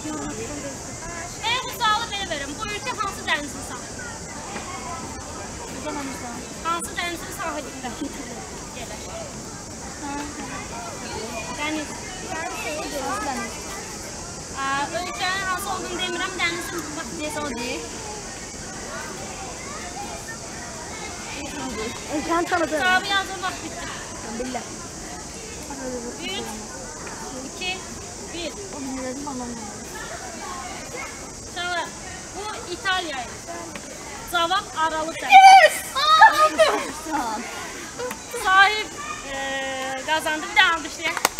Bu sualı belə verim. Bu ülkə hansı dənizin sahibi? Hansı dənizin sahibində? Yerləşir. Dəniz. Ölkənin hansı olduğunu demirəm, dənizin deyəsə o deyil. Ölkəni tanıdım. Cavabı yazın, vaxt bitdi. Billah. 3, 2, 1. Sonra bu İtalya'ydı. Cavab Aralık dəniz. Yes! Sahib kazandı. Bir daha almışlar.